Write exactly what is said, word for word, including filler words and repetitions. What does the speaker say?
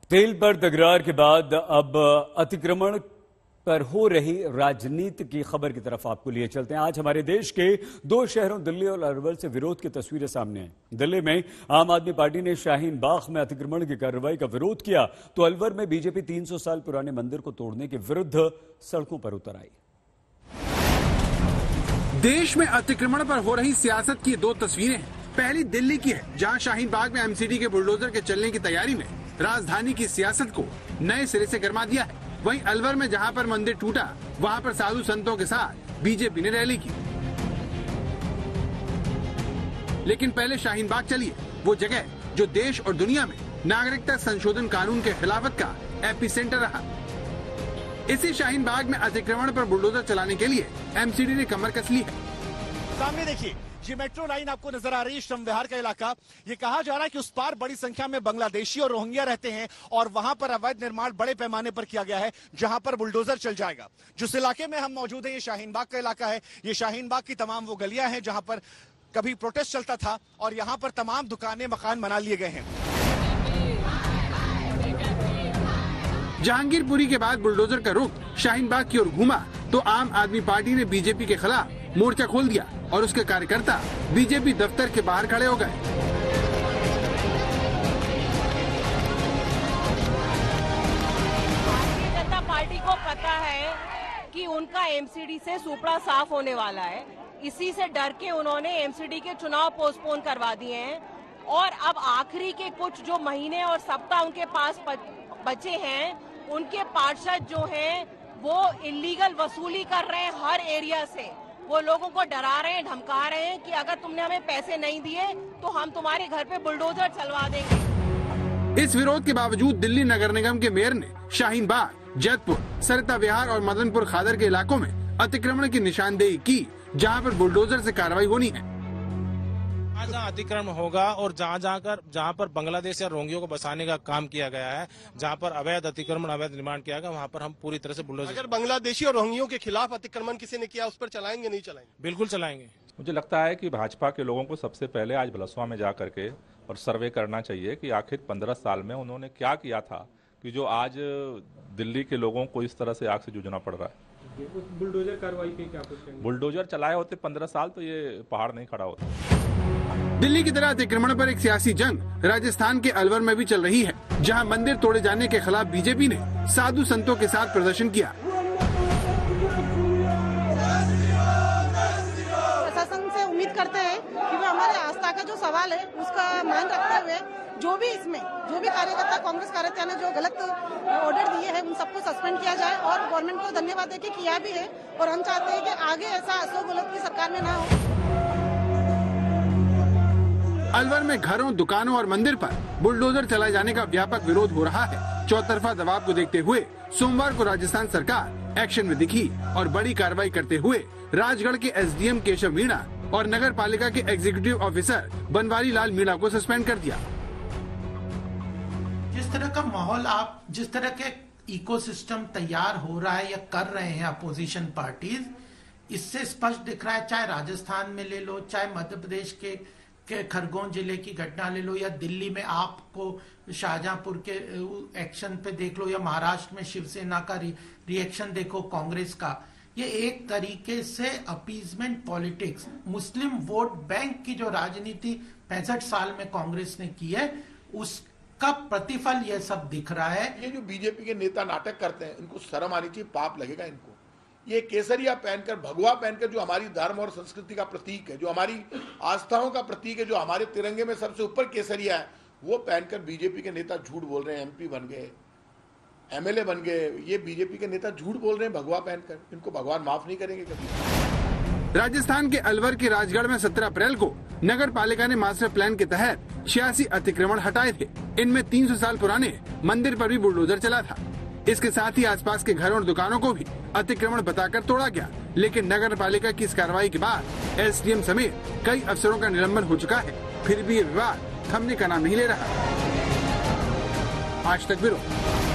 तेल पर तकरार के बाद अब अतिक्रमण पर हो रही राजनीति की खबर की तरफ आपको लिए चलते हैं। आज हमारे देश के दो शहरों दिल्ली और अरवल से विरोध की तस्वीरें सामने आई। दिल्ली में आम आदमी पार्टी ने शाहीन बाग में अतिक्रमण की कार्रवाई का विरोध किया तो अलवर में बीजेपी तीन सौ साल पुराने मंदिर को तोड़ने के विरुद्ध सड़कों पर उतर आई। देश में अतिक्रमण पर हो रही सियासत की दो तस्वीरें हैं। पहली दिल्ली की है, जहां शाहीन बाग में एमसीडी के बुलडोजर के चलने की तैयारी में राजधानी की सियासत को नए सिरे से गरमा दिया है। वहीं अलवर में जहां पर मंदिर टूटा, वहां पर साधु संतों के साथ बीजेपी ने रैली की। लेकिन पहले शाहीन बाग चलिए, वो जगह जो देश और दुनिया में नागरिकता संशोधन कानून के खिलाफत का एपिसेंटर रहा। इसी शाहीन बाग में अतिक्रमण पर बुलडोजर चलाने के लिए एमसीडी ने कमर कस ली है। सामने देखिए, ये मेट्रो लाइन आपको नजर आ रही है, श्रम विहार का इलाका। ये कहा जा रहा है कि उस पार बड़ी संख्या में बांग्लादेशी और रोहिंग्या रहते हैं और वहां पर अवैध निर्माण बड़े पैमाने पर किया गया है, जहां पर बुलडोजर चल जाएगा। जिस इलाके में हम मौजूद हैं, ये शाहीन बाग का इलाका है। ये शाहीन बाग की तमाम वो गलियां हैं जहां पर कभी प्रोटेस्ट चलता था और यहाँ पर तमाम दुकानें, मकान बना लिए गए हैं। जहांगीरपुरी के बाद बुलडोजर का रुख शाहीन बाग की ओर घूमा तो आम आदमी पार्टी ने बीजेपी के खिलाफ मोर्चा खोल दिया और उसके कार्यकर्ता बीजेपी दफ्तर के बाहर खड़े हो गए। भारतीय जनता पार्टी को पता है कि उनका एमसीडी से सुपड़ा साफ होने वाला है। इसी से डर के उन्होंने एमसीडी के चुनाव पोस्टपोन करवा दिए हैं और अब आखिरी के कुछ जो महीने और सप्ताह उनके पास बचे हैं, उनके पार्षद जो हैं वो इलीगल वसूली कर रहे हैं। हर एरिया से वो लोगों को डरा रहे हैं, धमका रहे हैं कि अगर तुमने हमें पैसे नहीं दिए तो हम तुम्हारे घर पे बुलडोजर चलवा देंगे। इस विरोध के बावजूद दिल्ली नगर निगम के मेयर ने शाहीन बाग, जैतपुर, सरिता विहार और मदनपुर खादर के इलाकों में अतिक्रमण की निशानदेही की, जहां पर बुलडोजर से कार्रवाई होनी है। जहाँ अतिक्रमण होगा और जहाँ जहाँ कर जहाँ पर बांग्लादेश या रोहिंग्यों को बसाने का काम किया गया है, जहाँ पर अवैध अतिक्रमण, अवैध निर्माण किया गया, वहाँ पर हम पूरी तरह से बुलडोजर। अगर बांग्लादेशी और रोहिंग्यों के खिलाफ अतिक्रमण किसी ने किया, उस पर चलाएंगे नहीं चलाएंगे? बिल्कुल चलाएंगे। मुझे लगता है कि भाजपा के लोगों को सबसे पहले आज बलसवा में जा करके और सर्वे करना चाहिए कि आखिर पंद्रह साल में उन्होंने क्या किया था कि जो आज दिल्ली के लोगों को इस तरह से आग से जूझना पड़ रहा है। बुलडोजर कार्रवाई पे क्या कुछ कहेंगे? बुलडोजर चलाए होते पंद्रह साल तो ये पहाड़ नहीं खड़ा होता। दिल्ली की तरह अतिक्रमण पर एक सियासी जंग राजस्थान के अलवर में भी चल रही है, जहां मंदिर तोड़े जाने के खिलाफ बीजेपी ने साधु संतों के साथ प्रदर्शन किया। प्रशासन से उम्मीद करते हैं कि वो हमारे आस्था का जो सवाल है उसका मान रखते हुए जो भी इसमें जो भी कार्यकर्ता, कांग्रेस कार्यकर्ता ने जो गलत ऑर्डर दिए हैं उन सबको सस्पेंड किया जाए और गवर्नमेंट को धन्यवाद देके किया भी है। और हम चाहते हैं कि आगे ऐसा अशोक गहलोत की सरकार में ना हो। अलवर में घरों, दुकानों और मंदिर पर बुलडोजर चलाए जाने का व्यापक विरोध हो रहा है। चौतरफा दबाव को देखते हुए सोमवार को राजस्थान सरकार एक्शन में दिखी और बड़ी कार्रवाई करते हुए राजगढ़ के एसडीएम केशव मीणा और नगर पालिका के एग्जीक्यूटिव ऑफिसर बनवारी लाल मीणा को सस्पेंड कर दिया। जिस तरह का माहौल, आप जिस तरह के इकोसिस्टम तैयार हो रहा है या कर रहे हैं अपोजिशन पार्टीज, इससे स्पष्ट दिख रहा है। चाहे राजस्थान में ले लो, चाहे मध्य प्रदेश के के खरगोन जिले की घटना ले लो, या दिल्ली में आपको शाहजहांपुर के एक्शन पे देख लो, या महाराष्ट्र में शिवसेना का रि, रिएक्शन देखो, कांग्रेस का। ये एक तरीके से appeasement politics, Muslim vote bank की जो राजनीति पैंसठ साल में कांग्रेस ने की है, उसका प्रतिफल ये सब दिख रहा है। ये जो बीजेपी के नेता नाटक करते हैं, इनको शर्म आनी चाहिए, पाप लगेगा इनको। ये केसरिया पहनकर, भगवा पहनकर, जो हमारी धर्म और संस्कृति का प्रतीक है, जो हमारी आस्थाओं का प्रतीक है, जो हमारे तिरंगे में सबसे ऊपर केसरिया है, वो पहनकर बीजेपी के नेता झूठ बोल रहे हैं। एमपी बन गए, एमएलए बन गए, ये बीजेपी के नेता झूठ बोल रहे हैं भगवा पहनकर। इनको भगवान माफ नहीं करेंगे कभी। राजस्थान के अलवर के राजगढ़ में सत्रह अप्रैल को नगर पालिका ने मास्टर प्लान के तहत छियासी अतिक्रमण हटाए थे। इनमें तीन सौ साल पुराने मंदिर पर भी बुलडोजर चला था। इसके साथ ही आसपास के घरों और दुकानों को भी अतिक्रमण बताकर तोड़ा गया। लेकिन नगर पालिका की इस कार्रवाई के बाद एसडीएम समेत कई अफसरों का निलंबन हो चुका है। फिर भी ये विवाद थमने का नाम नहीं ले रहा। आज तक ब्यूरो।